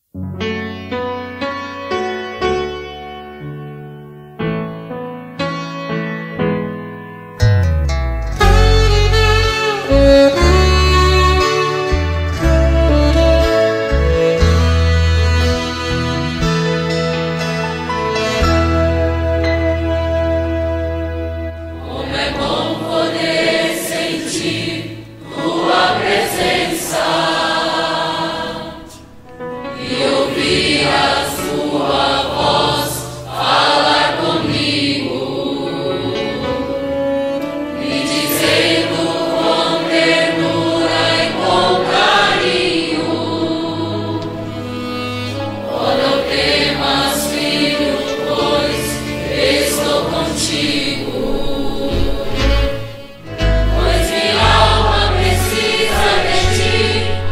Pois minha alma precisa de ti.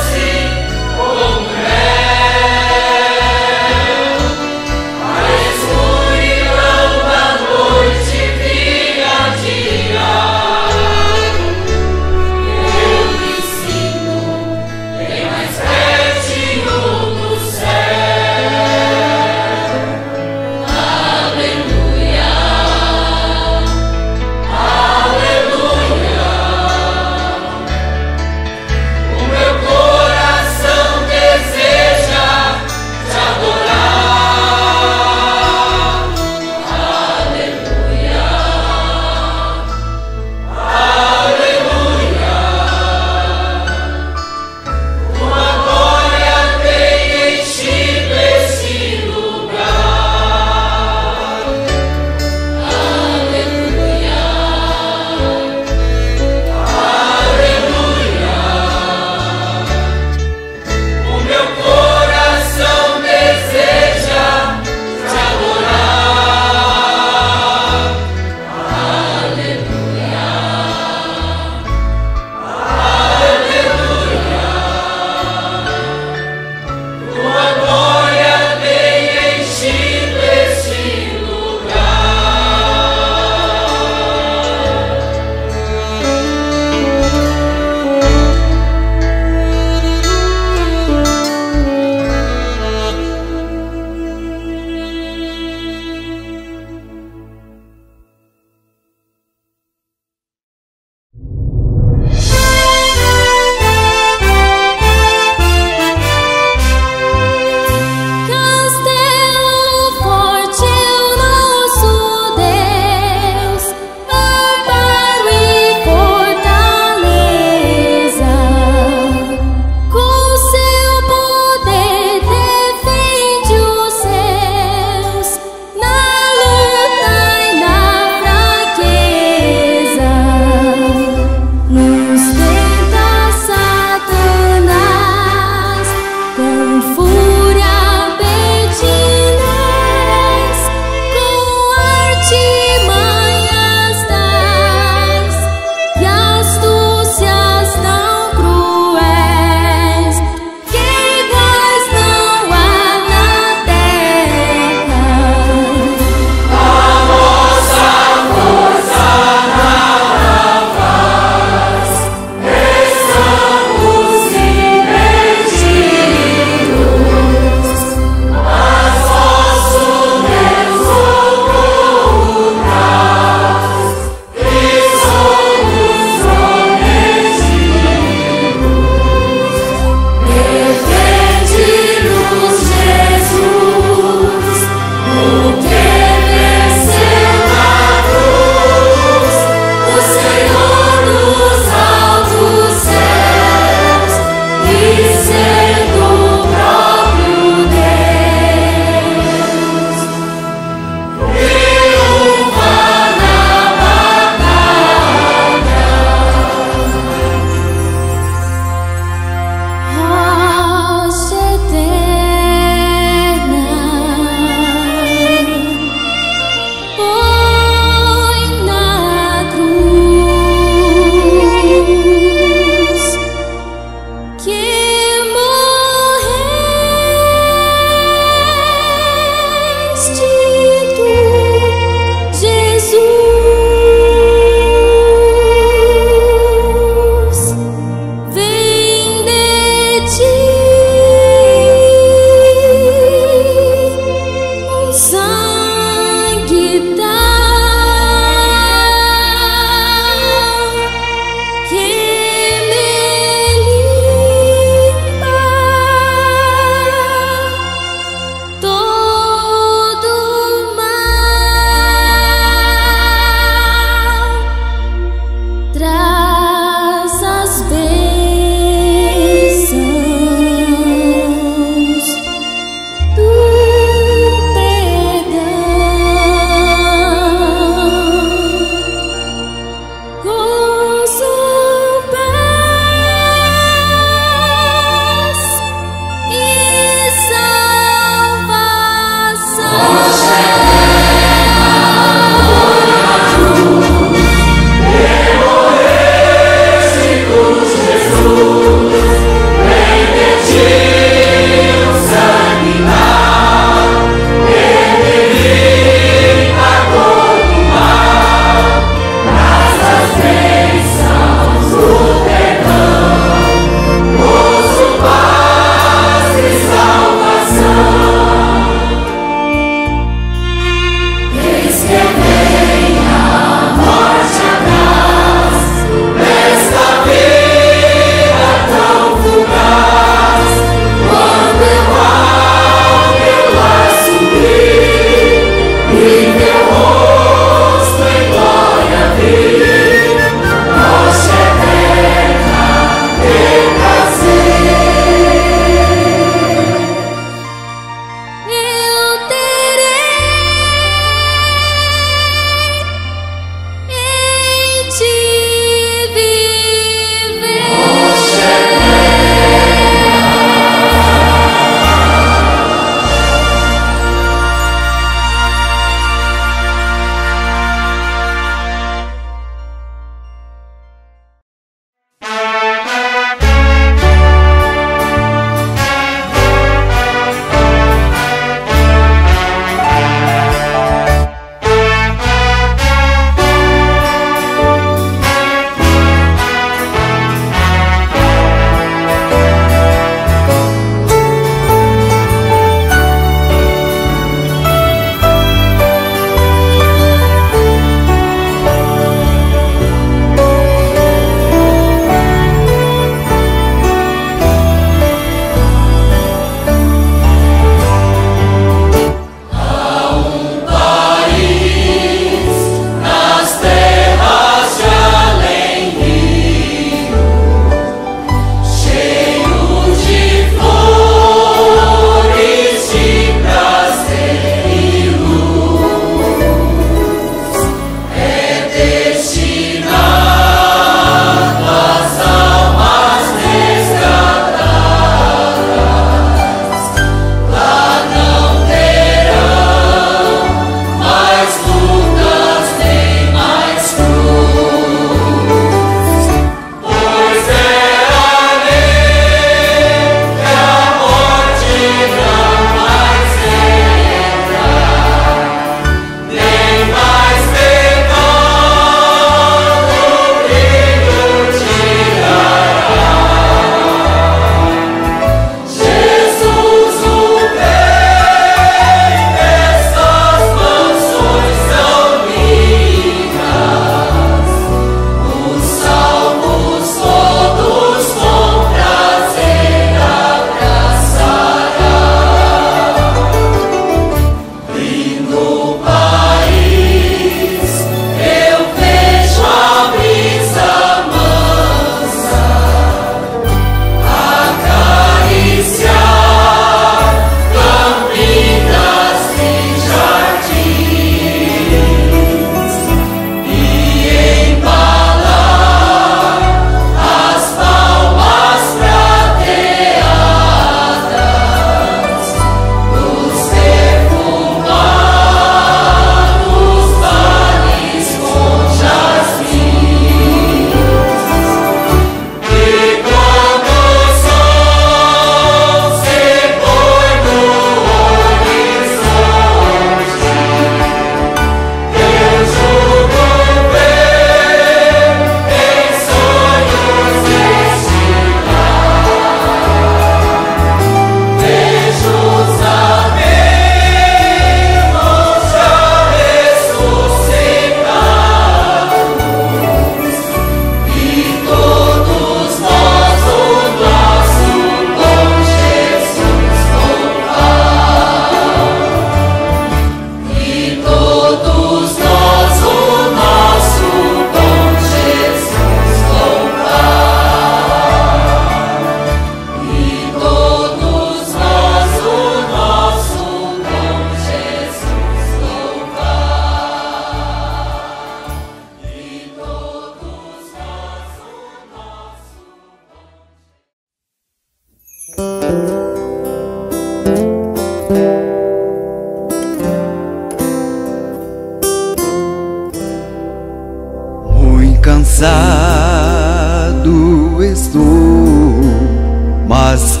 Cansado estou, mas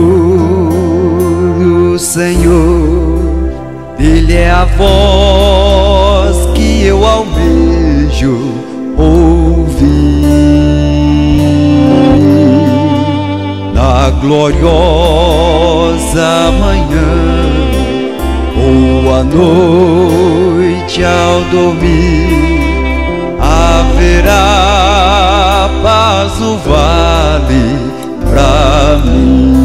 procuro o Senhor. Ele é a voz que eu almejo ouvir. Na gloriosa manhã ou à noite ao dormir, haverá paz no vale pra mim.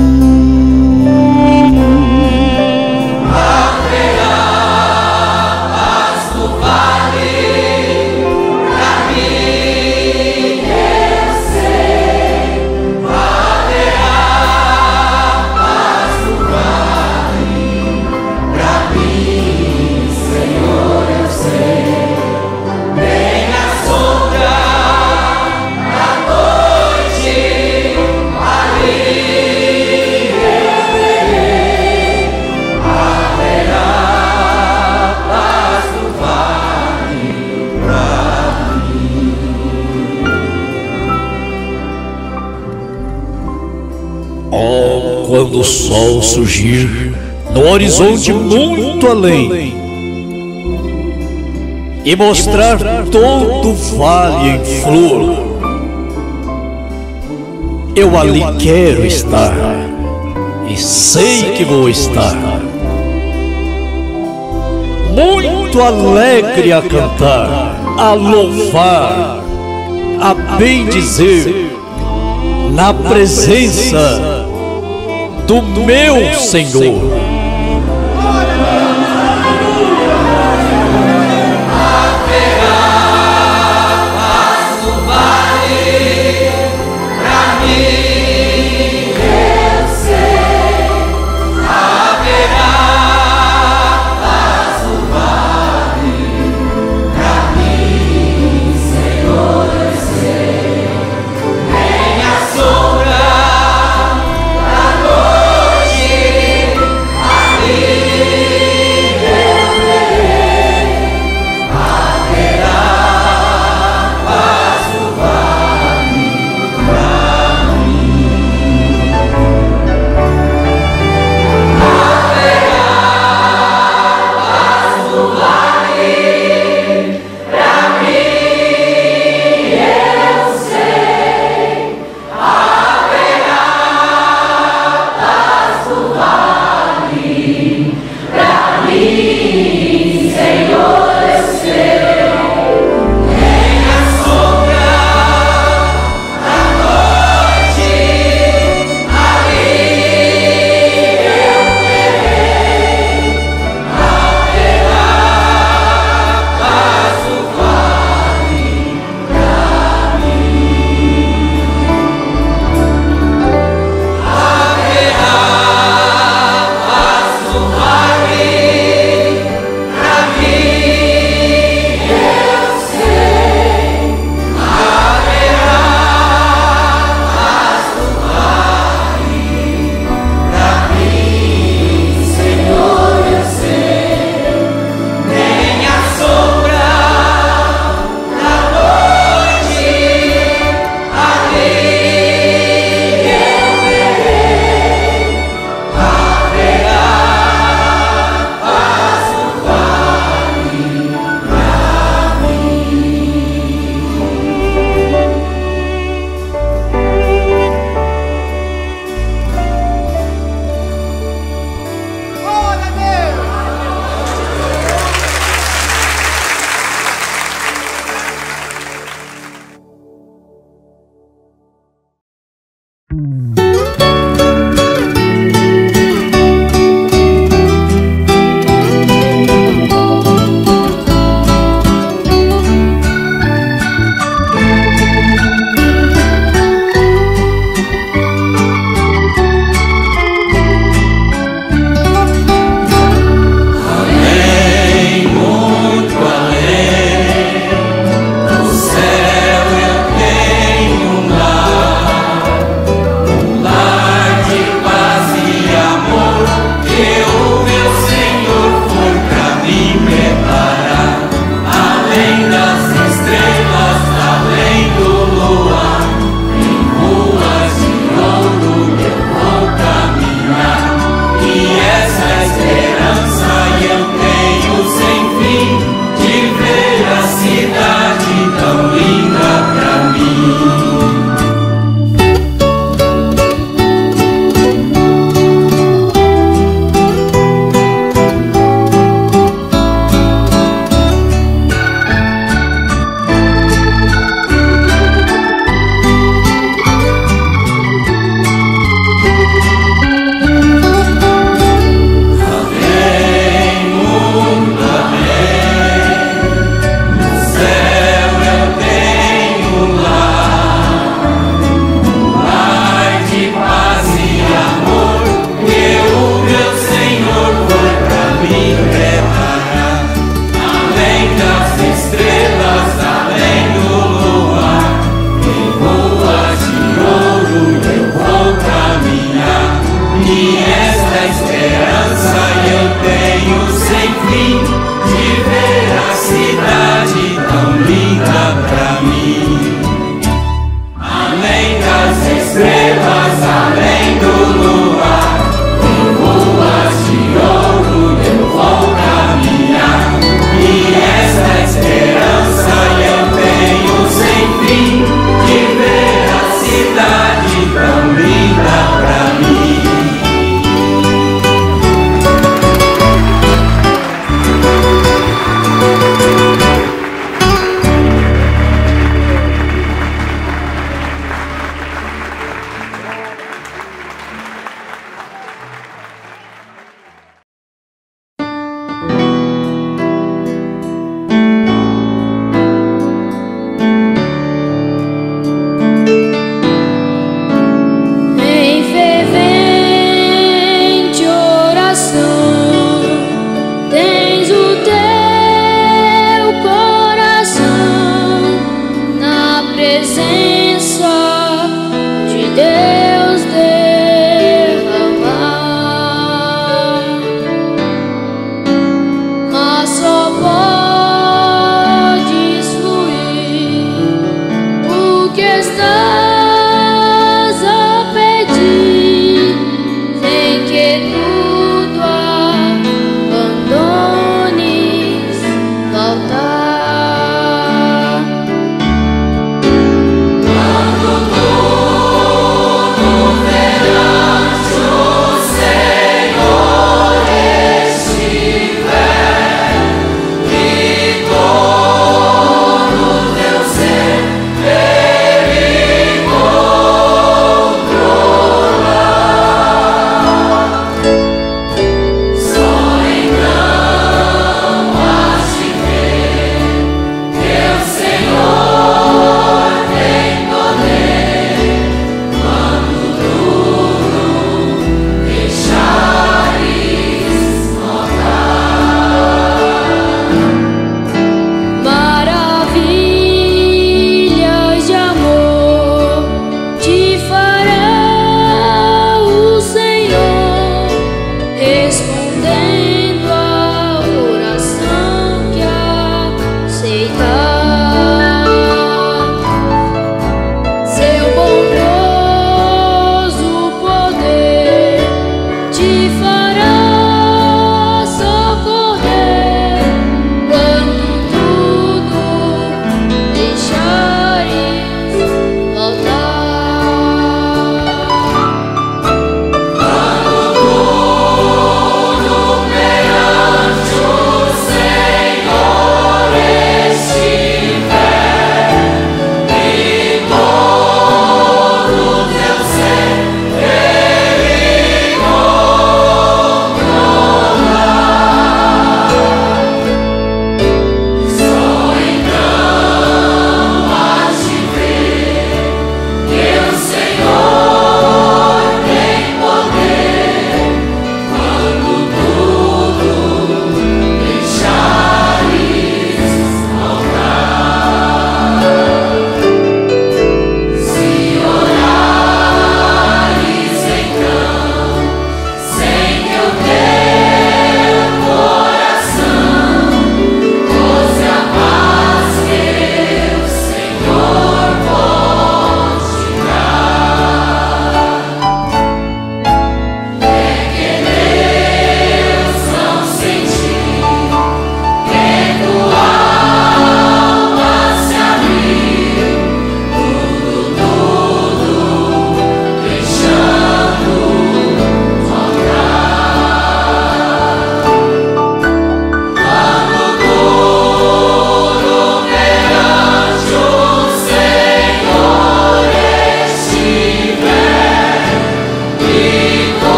Haverá paz no vale pra mim, eu sei. Haverá paz no vale pra mim, Senhor, eu sei. Oh, quando o sol surgir no horizonte muito além e mostrar todo o vale em flor, eu ali quero estar e sei que vou estar, muito alegre a cantar, a louvar, a bendizer, na presença do meu Senhor.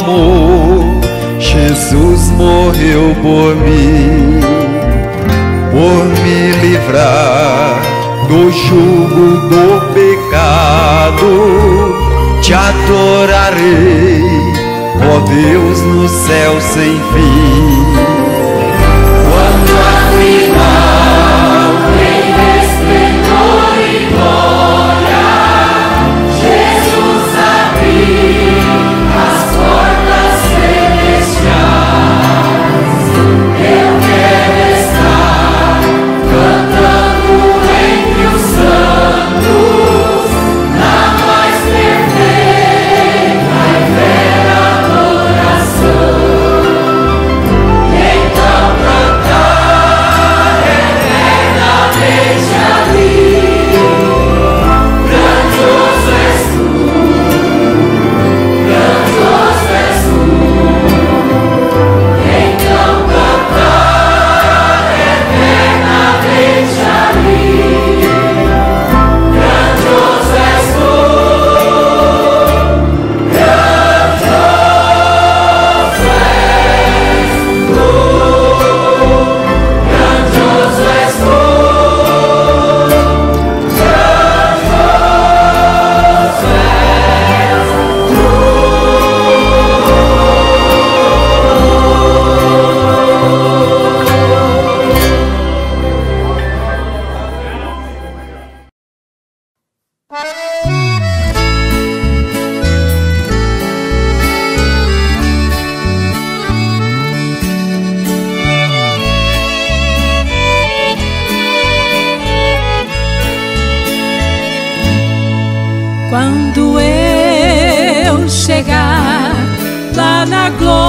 amor, Jesus morreu por mim, por me livrar do jugo do pecado. Te adorarei, ó Deus, no céu sem fim. Quando afinal em resplendor e glória Jesus abriu as portas celestiais, eu quero estar cantando entre os santos na mais perfeita e bela adoração. Então cantar eternamente ali, grandioso és tu, grandioso és tu. Então cantar eternamente ali, grandioso és tu, grandioso és tu, grandioso és tu, Quando eu chegar lá na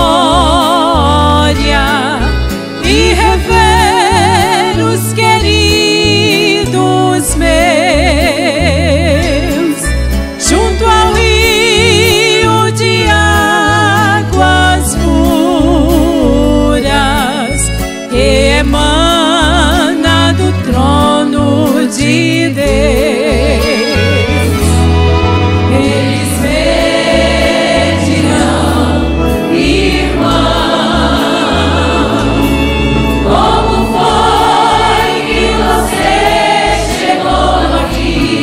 glória e rever os queridos meus junto ao rio de águas puras que emana do trono de Deus, eles me dirão, irmão, como foi que você chegou aqui?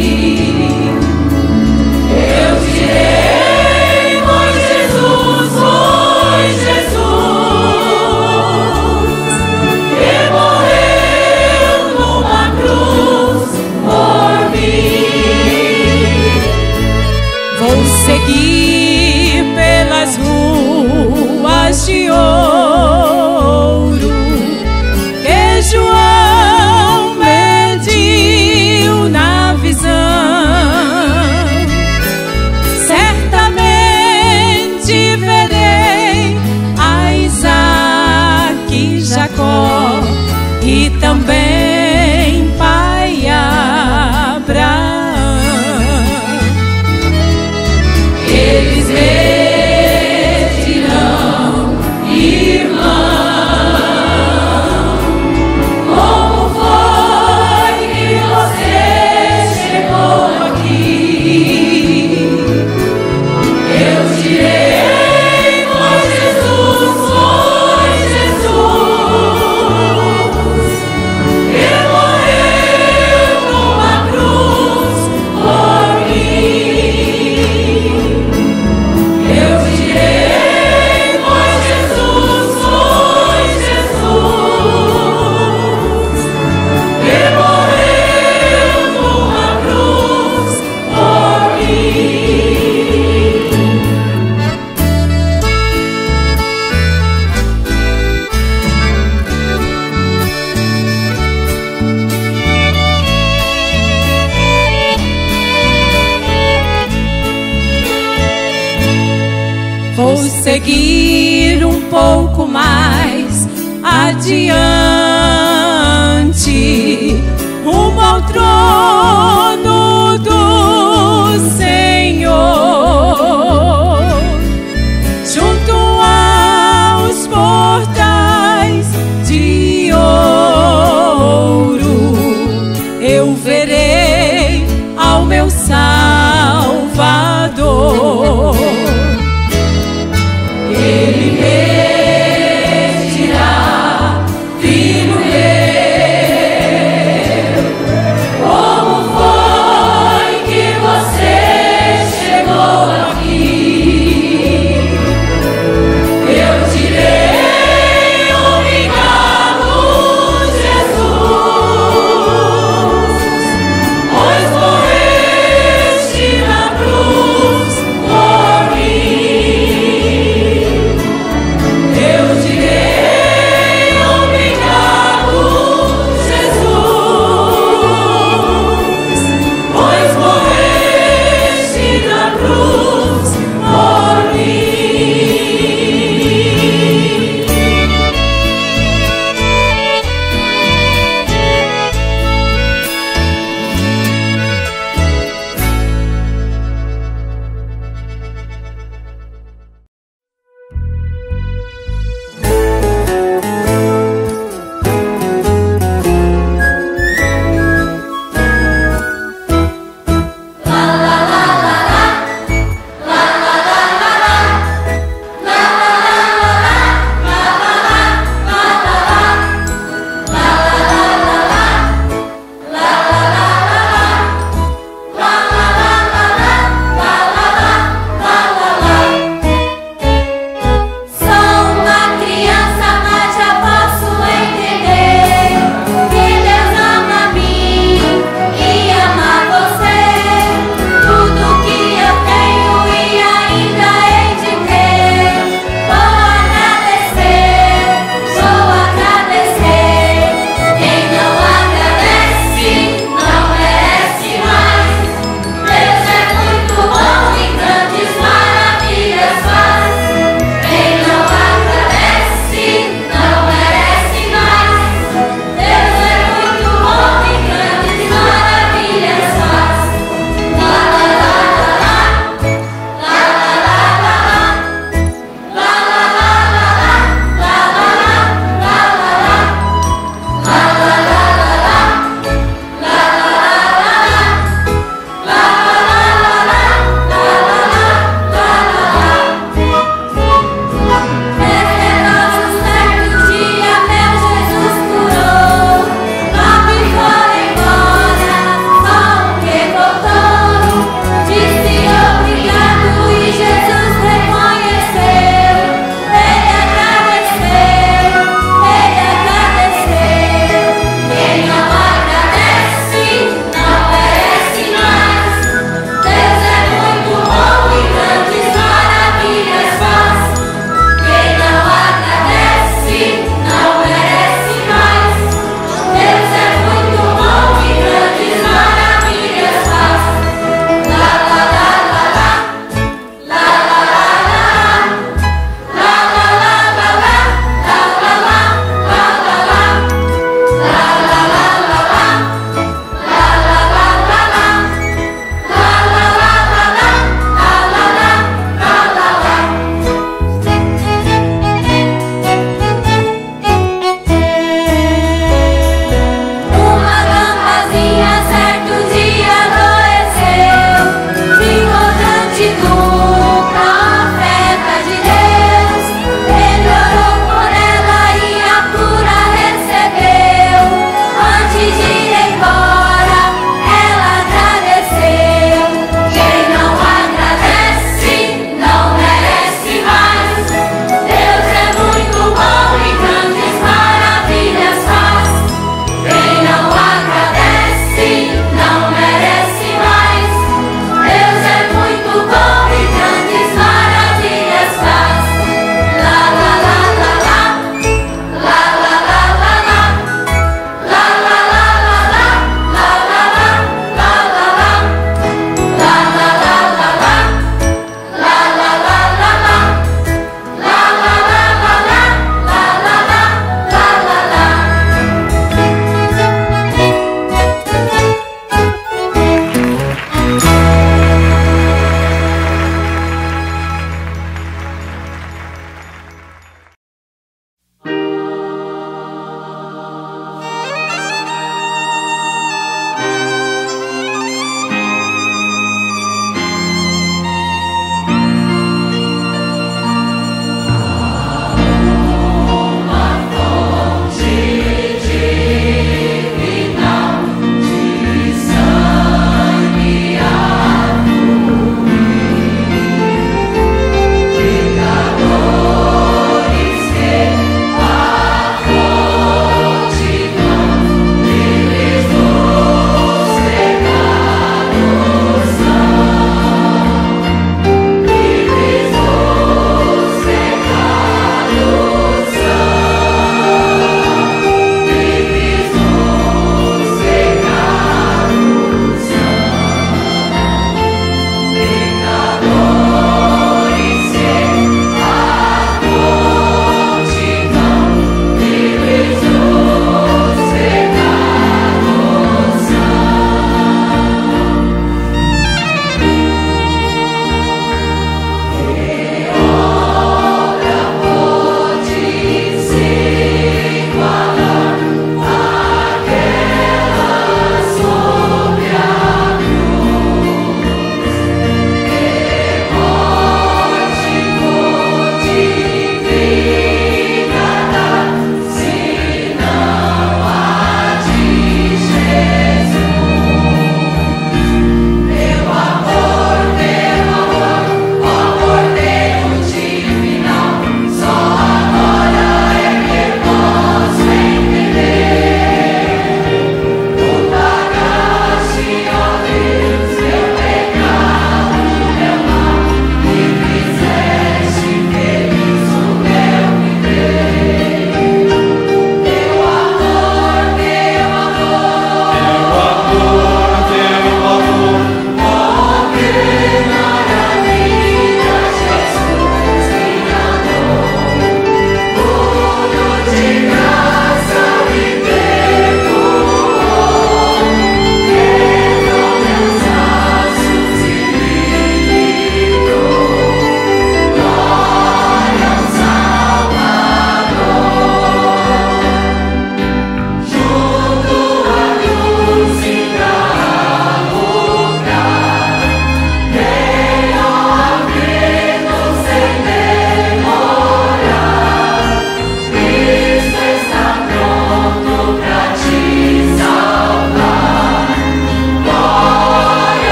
Eu direi, foi Jesus, que morreu numa cruz por mim. Vou seguir pelas ruas de ouro que João mediu na visão. Certamente verei a Isaac e Jacó e também pai Abraão. Eles me dirão, irmão, como foi que você chegou aqui? Eu direi, foi Jesus, que morreu numa cruz por mim. Eu direi, foi Jesus, que morreu numa cruz por mim. Vou seguir um pouco mais adiante, rumo ao trono do Senhor, junto aos portais de ouro. Eu verei ao meu Salvador.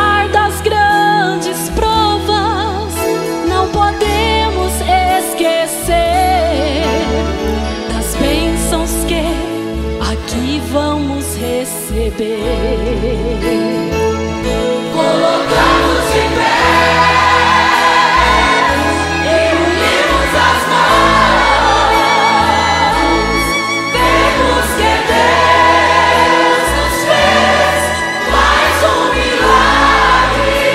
apesar das grandes provas, não podemos esquecer das bênçãos que aqui vamos receber. Colocamos em pé e unimos as mãos. Vemos que Deus nos fez mais um milagre.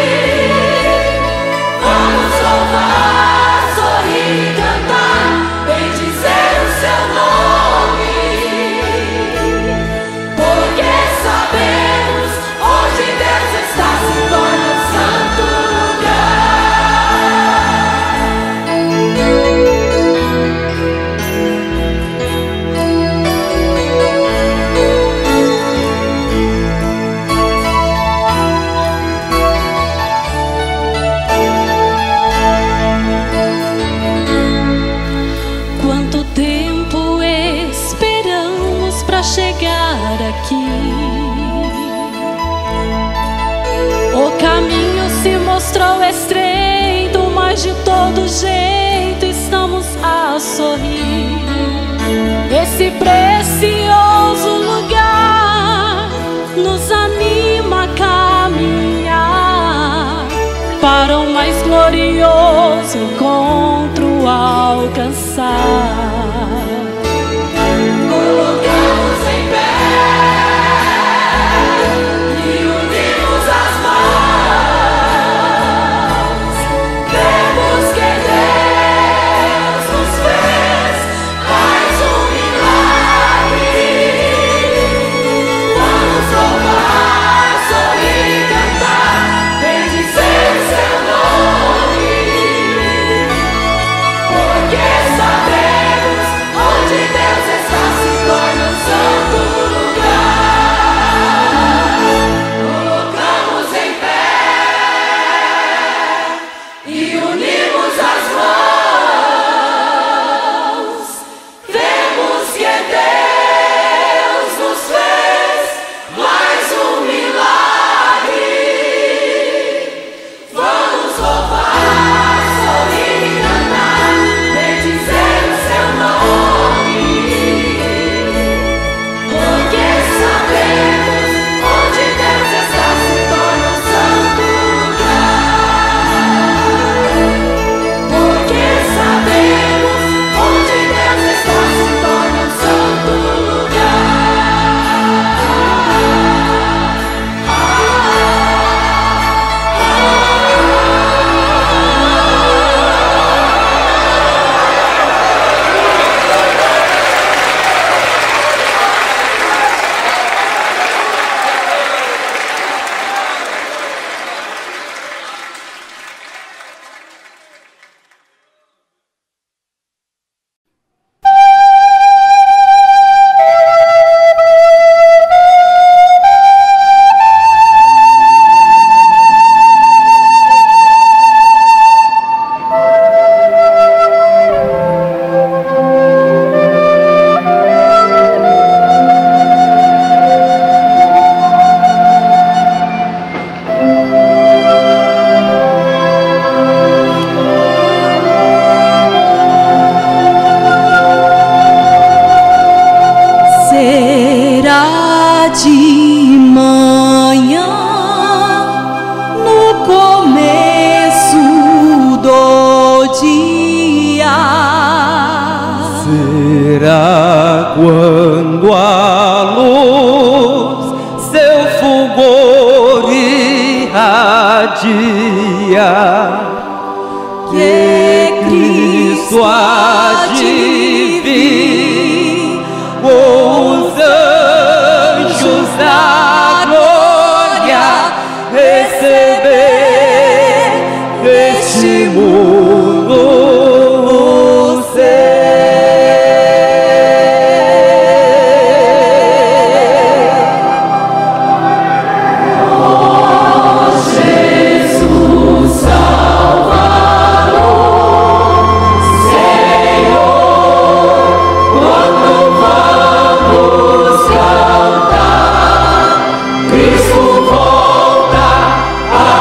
Vamos louvar, sorrir e cantar, bendizer o seu nome, porque sabemos onde Deus está se torna um santo Quanto tempo esperamos para chegar aqui? O caminho se mostrou estreito, mas de todo jeito estamos a sorrir. Esse precioso lugar nos anima a caminhar para o mais glorioso encontro alcançar. colocamos em pé e unimos as mãos. Vemos que Deus nos fez mais um milagre. Vamos louvar, sorrir e cantar, bendizer o seu nome, porque sabemos onde Deus está se torna um santo lugar. Colocamos em pé e unimos as mãos. Vemos que Deus nos fez mais um milagre. Vamos louvar, sorrir e cantar, bendizer o seu nome, porque sabemos onde Deus está se torna um santo lugar. Porque sabemos onde Deus está se torna um santo lugar. Será de manhã, no começo do dia. Será quando a luz seu fulgor irradia, Que Cristo há de vir, os anjos da glória receber deste mundo o Jesus Salvador, Senhor, quando vamos cantar, Cristo volta a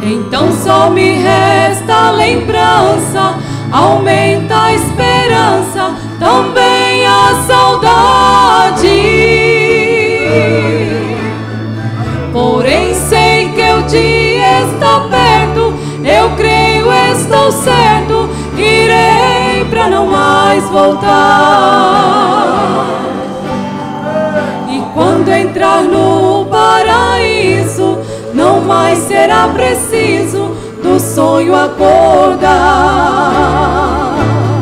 Então só me resta a lembrança, aumenta a esperança, também a saudade. Porém sei que o dia está perto, eu creio, estou certo, irei pra não mais voltar. E quando entrar no paraíso, não mais será preciso do sonho acordar.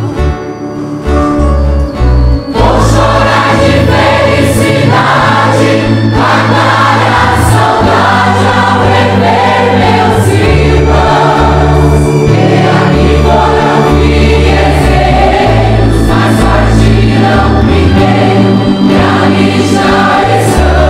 Vou chorar de felicidade, matar a saudade ao rever meus irmãos, que aqui foram guerreiros, mas partiram primeiro e ali já estão.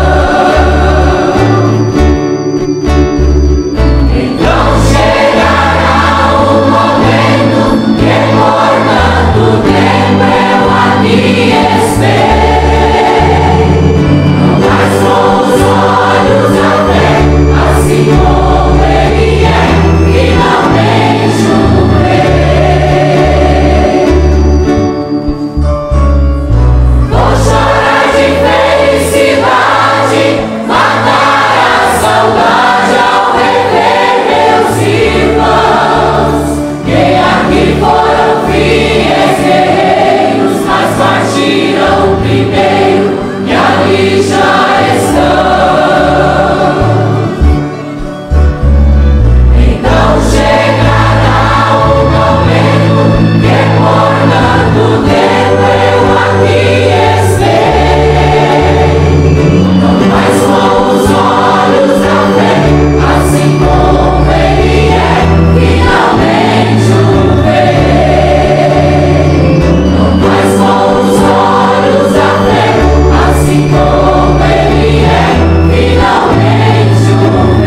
Então chegará o momento que por tanto tempo eu ali esperei. Não mais com os olhos a ver, assim como ele é, finalmente o rei. Vou chorar de felicidade, matar a saudade ao rever meus irmãos, que aqui foram fiéis guerreiros, mas partiram primeiro e ali já estão. Então chegará o momento que por tanto tempo eu aqui esperei. Não mais com os olhos a ver, assim como ele é, finalmente o rei. Não mais com os olhos a ver, assim como ele é, finalmente o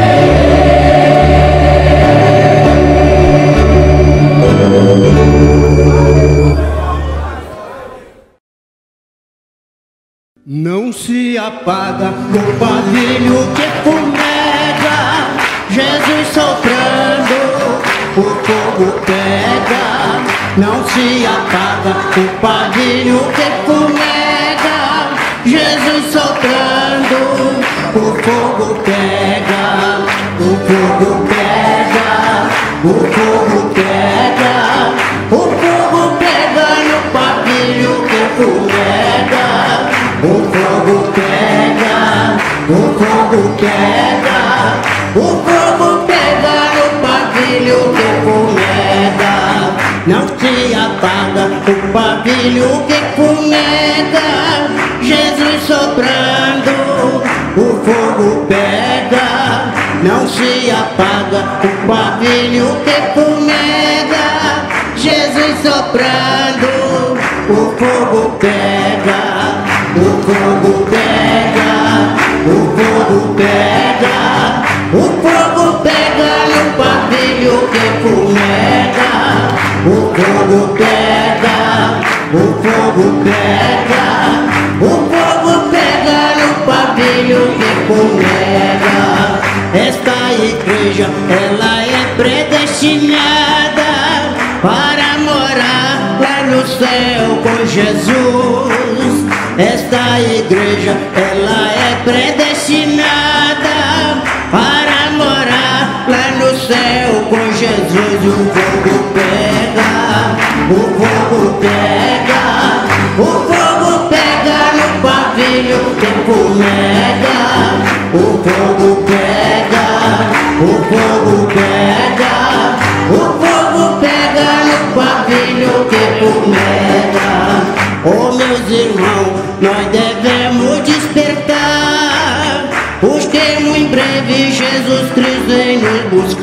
Não se apaga o pavilho que fumega, Jesus soprando, o fogo pega. Não se apaga o pavilho que fumega, Jesus soprando, o fogo pega, o fogo pega, o fogo pega, o fogo pega no pavilho que fumega. O fogo pega, o fogo pega, o fogo pega no pavilho que fumega. Não se apaga o pavilho que fumega, Jesus soprando, o fogo pega. Não se apaga o pavilho que fumega, Jesus soprando, o fogo pega. O fogo pega, o fogo pega, o fogo pega no pavilho que fumega. O fogo pega, o fogo pega, o fogo pega no pavilho que fumega. Esta igreja, ela é predestinada para morar lá no céu com Jesus. Esta igreja, ela é predestinada para morar lá no céu com Jesus. O fogo pega, o fogo pega, o fogo pega no pavilho que fumega. O fogo pega, o fogo pega, o fogo pega no pavilho que fumega. Oh, meus irmãos, nós devemos despertar, busquemos em breve Jesus Cristo em nos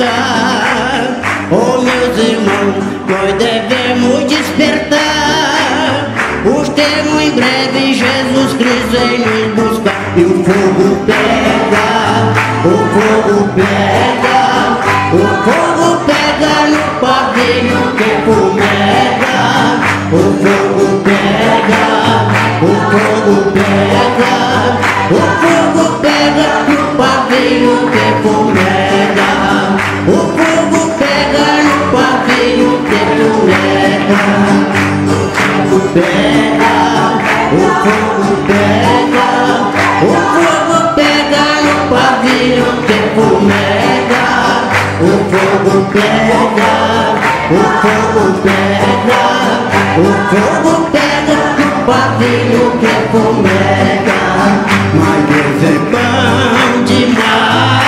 buscar. Oh, meus irmãos, nós devemos despertar, busquemos em breve Jesus Cristo em nos buscar. E o fogo pega, o fogo pega, o fogo pega no pavilho que fumega. O fogo pega, o fogo pega, o fogo pega no pavilho que fumega. O fogo pega no pavio que fumega. O fogo pega, o fogo pega. O fogo pega no pavio que fumega. O fogo pega, o fogo pega. O fogo pega no pavio que fumega. Mas Deus é bom demais.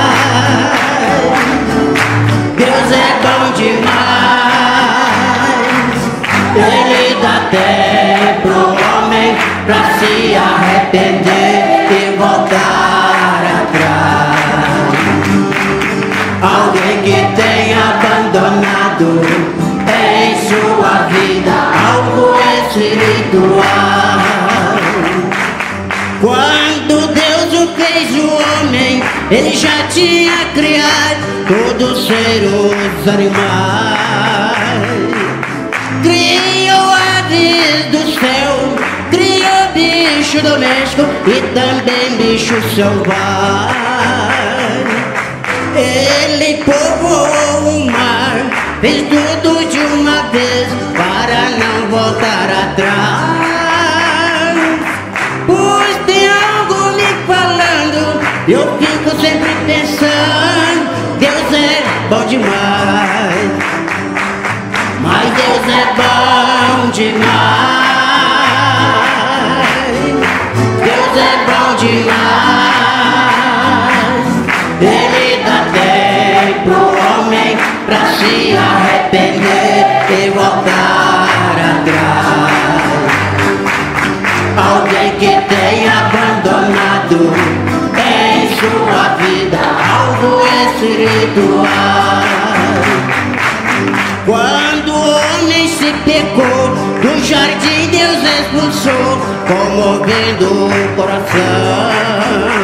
Deus é bom demais. Ele dá tempo pro homem pra se arrepender e voltar atrás. Alguém que tenha abandonado em sua vida algo espiritual. Quando Deus o fez o homem, Ele já tinha criado todos os seres animais. Criou aves do céu, criou bicho doméstico e também bicho selvagem. Ele povoou o mar, fez tudo de uma vez para não voltar atrás. Pois tem algo me falando, eu fico sempre pensando, Deus é bom demais. Mas Deus é bom demais. Deus é bom demais. Ele dá tempo pro homem pra se arrepender e voltar atrás. Alguém que tenha abandonado em sua vida algo espiritual. Quando o homem se pecou, do jardim Deus expulsou, comovendo o coração.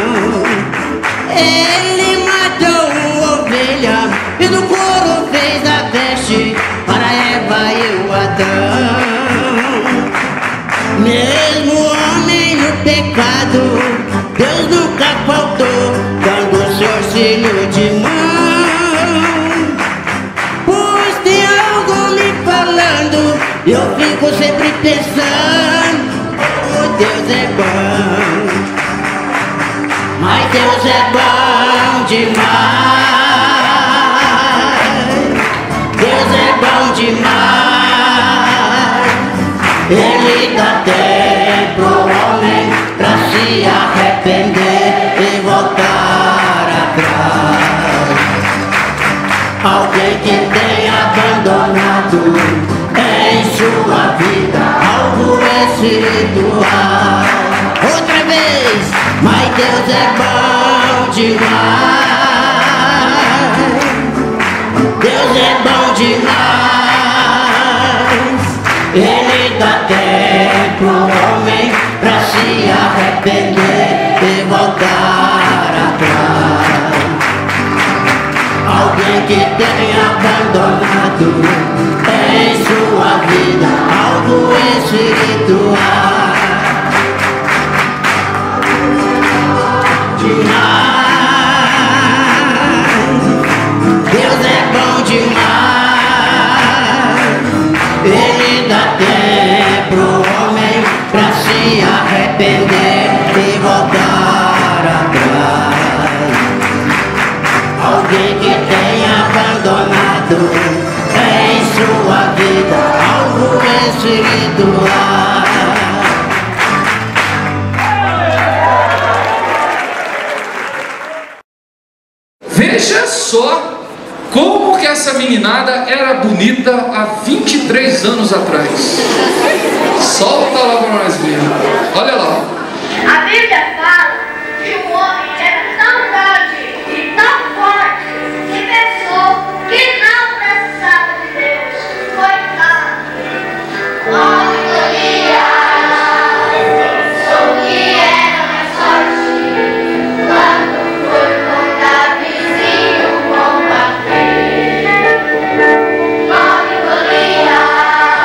Ele matou uma ovelha e do couro fez a veste para Eva e o Adão. Mesmo o homem no pecado, Deus nunca faltou, dando o seu auxílio de mão. Pois tem algo me falando, eu fico sempre pensando, oh, Deus é bom. Mas Deus é bom demais. Deus é bom demais. Ele dá tempo pro homem pra se arrepender e voltar atrás. Alguém que tenha abandonado em sua vida algo espiritual. Outra vez, mas Deus é bom demais. Deus é bom demais. Ele dá tempo pro homem pra se arrepender e voltar atrás. Alguém que tenha abandonado em sua vida algo espiritual. Demais. Deus é bom demais. Ele dá tempo pro homem pra se arrepender e voltar atrás. Alguém que tenha abandonado em sua vida algo espiritual. Veja só como que essa meninada era bonita há 23 anos atrás. Solta lá para nós ver. Olha lá. A Bíblia fala que o homem era tão grande e tão forte que pensou que não precisava de Deus. Coitado. Aleluia. Sou que era mais forte quando foi contar vizinho combater. Aleluia.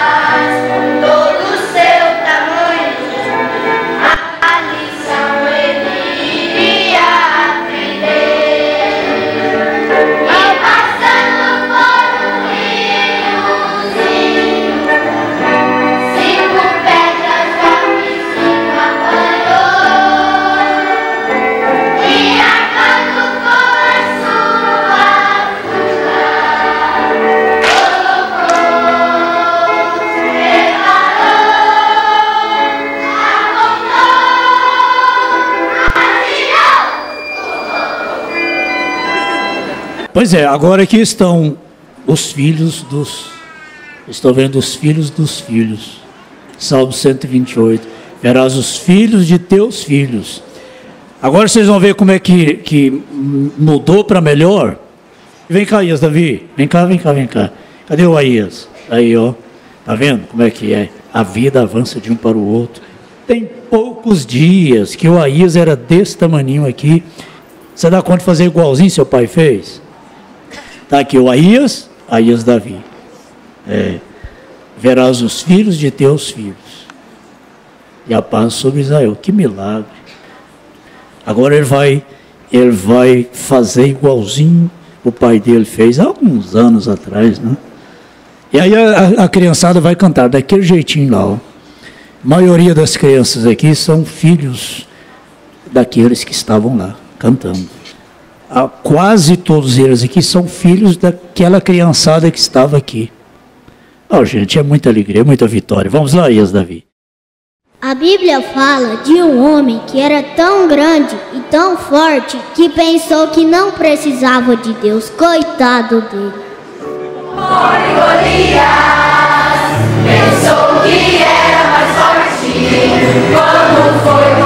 Todo o seu tamanho, a lição ele Pois é, agora aqui estão os filhos dos... Estou vendo os filhos dos filhos. Salmo 128. Verás os filhos de teus filhos. Agora vocês vão ver como é que mudou para melhor. Vem cá, Aías, Davi. Vem cá. Cadê o Aías? Aí, ó. Tá vendo como é que é? A vida avança de um para o outro. Tem poucos dias que o Aías era desse tamaninho aqui. Você dá conta de fazer igualzinho seu pai fez? Tá aqui o Aías Davi. Verás os filhos de teus filhos. E a paz sobre Israel. Que milagre. Agora ele vai fazer igualzinho o pai dele fez há alguns anos atrás, né? E aí a criançada vai cantar daquele jeitinho lá, ó. A maioria das crianças aqui são filhos daqueles que estavam lá, cantando. Quase todos eles aqui são filhos daquela criançada que estava aqui. Oh, gente, é muita alegria, muita vitória. Vamos lá, Aías, Davi. A Bíblia fala de um homem que era tão grande e tão forte que pensou que não precisava de Deus. Coitado dele. Golias pensou que era mais forte quando foi